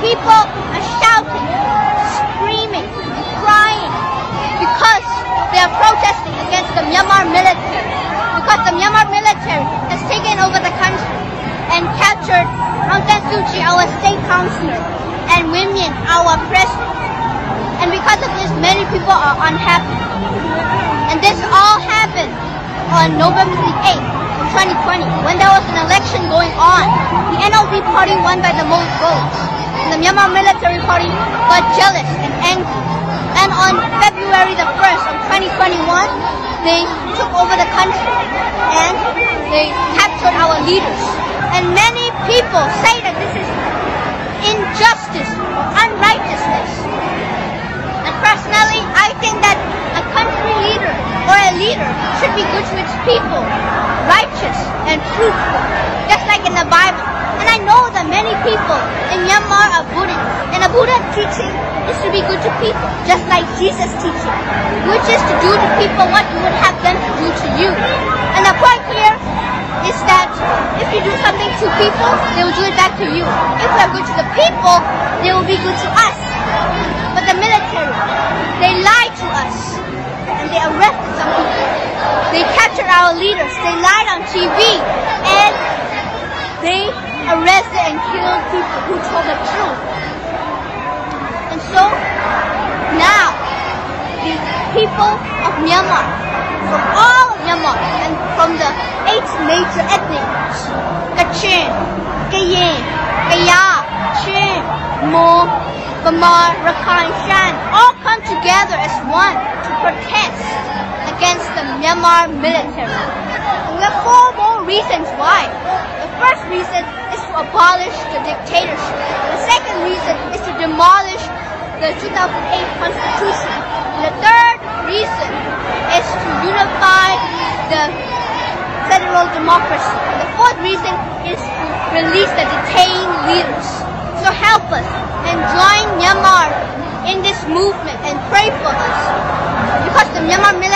people are shouting, screaming, and crying because they are protesting against the Myanmar military. Because the Myanmar military has taken over the country and captured Aung San Suu Kyi, our state councillor, and Win Myint, our president. And because of this, many people are unhappy. And this all happened on November the 8th of 2020, when there was an election going on. The NLD party won by the most votes, and the Myanmar military party got jealous and angry. And on February the 1st of 2021, they took over the country and they captured our leaders. And many people say that this is injustice or unrighteousness. And personally, I think that a country leader or a leader should be good to its people, righteous and truthful, just like in the Bible. And I know that many people in Myanmar are Buddhist, and a Buddha teaching is to be good to people, just like Jesus' teaching, which is to do to people what you would have them to do to you. And the point here is that if you do something to people, they will do it back to you. If we are good to the people, they will be good to us. But the military, they lie to us, and they arrested some people. They captured our leaders, they lied on TV, and they arrested and killed people who told the truth. And so, now, the people of Myanmar, from all of Myanmar, and from the 8 major ethnic groups, Kachin, Kayin, Kaya, Chin, Hmong, Bamar, Rakhine, Shan, all come together as one to protest against the Myanmar military. And we have 4 more reasons why. The first reason is to abolish the dictatorship. The second reason is to demolish the 2008 Constitution. And the third reason is to unify the federal democracy. And the fourth reason is to release the detained leaders. So help us and join Myanmar in this movement and pray for us. Because the Myanmar military